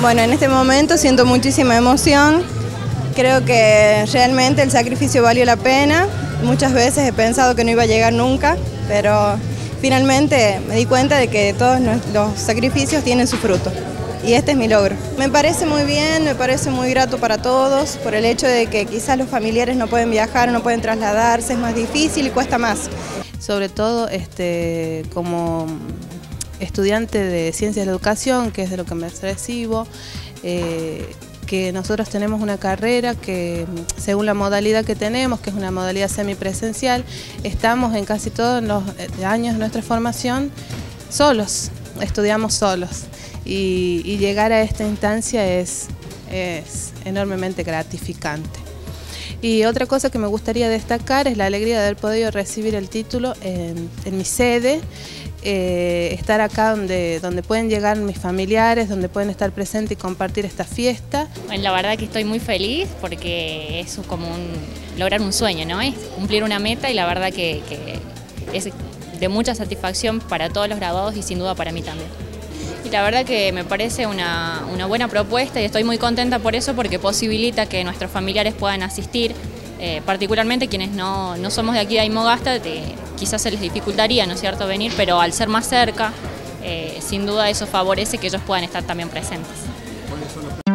Bueno, en este momento siento muchísima emoción. Creo que realmente el sacrificio valió la pena. Muchas veces he pensado que no iba a llegar nunca, pero finalmente me di cuenta de que todos los sacrificios tienen su fruto. Y este es mi logro. Me parece muy bien, me parece muy grato para todos, por el hecho de que quizás los familiares no pueden viajar, no pueden trasladarse, es más difícil y cuesta más. Sobre todo como estudiante de Ciencias de la Educación, que es de lo que me recibo, que nosotros tenemos una carrera que, según la modalidad que tenemos, que es una modalidad semipresencial, estamos en casi todos los años de nuestra formación solos, estudiamos solos. Y llegar a esta instancia es enormemente gratificante. Y otra cosa que me gustaría destacar es la alegría de haber podido recibir el título en mi sede, estar acá donde pueden llegar mis familiares, donde pueden estar presentes y compartir esta fiesta. Bueno, la verdad que estoy muy feliz porque es como lograr un sueño, ¿no? Es cumplir una meta y la verdad que es de mucha satisfacción para todos los graduados y sin duda para mí también. Y la verdad que me parece una buena propuesta y estoy muy contenta por eso, porque posibilita que nuestros familiares puedan asistir, particularmente quienes no somos de aquí de Aymogasta, quizás se les dificultaría, ¿no es cierto?, venir, pero al ser más cerca, sin duda eso favorece que ellos puedan estar también presentes.